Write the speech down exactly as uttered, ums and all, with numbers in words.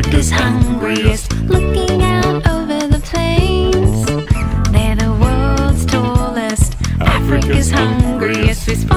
Africa's hungriest. Looking out over the plains, they're the world's tallest. Africa's hungriest, whispering